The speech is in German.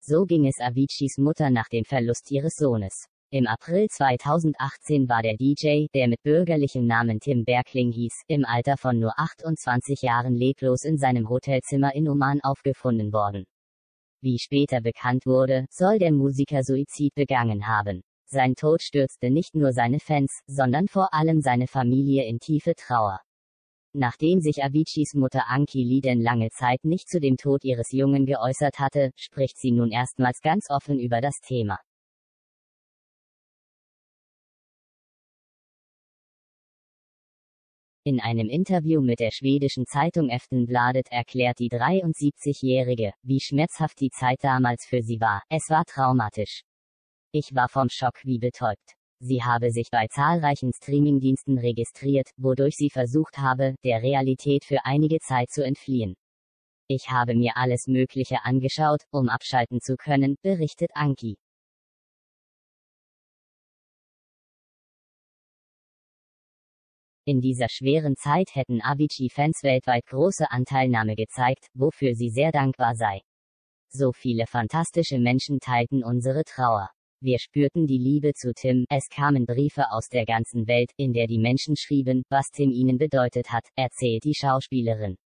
So ging es Aviciis Mutter nach dem Verlust ihres Sohnes. Im April 2018 war der DJ, der mit bürgerlichem Namen Tim Berkling hieß, im Alter von nur 28 Jahren leblos in seinem Hotelzimmer in Oman aufgefunden worden. Wie später bekannt wurde, soll der Musiker Suizid begangen haben. Sein Tod stürzte nicht nur seine Fans, sondern vor allem seine Familie in tiefe Trauer. Nachdem sich Aviciis Mutter Anki Liden lange Zeit nicht zu dem Tod ihres Jungen geäußert hatte, spricht sie nun erstmals ganz offen über das Thema. In einem Interview mit der schwedischen Zeitung Aftonbladet erklärt die 73-Jährige, wie schmerzhaft die Zeit damals für sie war. Es war traumatisch. Ich war vom Schock wie betäubt. Sie habe sich bei zahlreichen Streamingdiensten registriert, wodurch sie versucht habe, der Realität für einige Zeit zu entfliehen. Ich habe mir alles Mögliche angeschaut, um abschalten zu können, berichtet Anki. In dieser schweren Zeit hätten Avicii-Fans weltweit große Anteilnahme gezeigt, wofür sie sehr dankbar sei. So viele fantastische Menschen teilten unsere Trauer. Wir spürten die Liebe zu Tim, es kamen Briefe aus der ganzen Welt, in der die Menschen schrieben, was Tim ihnen bedeutet hat, erzählt die Schauspielerin.